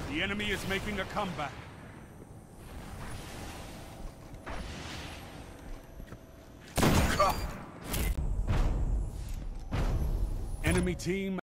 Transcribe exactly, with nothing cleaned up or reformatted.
The enemy is making a comeback. Enemy team